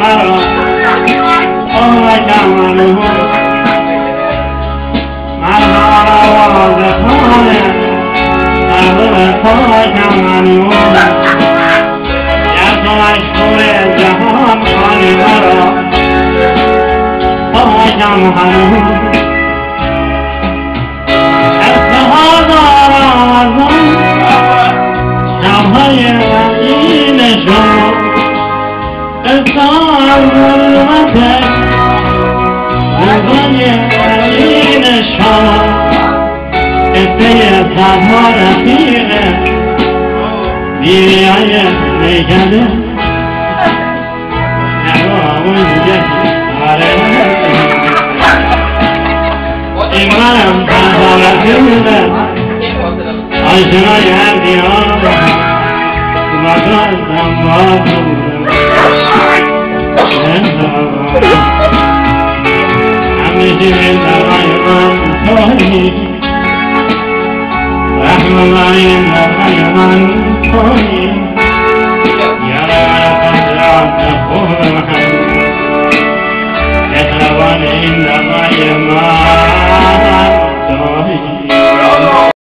مرا آجم منو مرا آواز خانه سرور پاشم منو یک مشهور جهان خانی مرا پاشم منو اتحاد آرازم شبهای این شما اتحاد ظلمت رضای این شما قصه صدها رفیق دیریای میکنه نگاه اونجا این منم صدها رفیق آشنای هر دیان مدرسم بازم همیشه درهای من تویی رحم الله درهای من تویی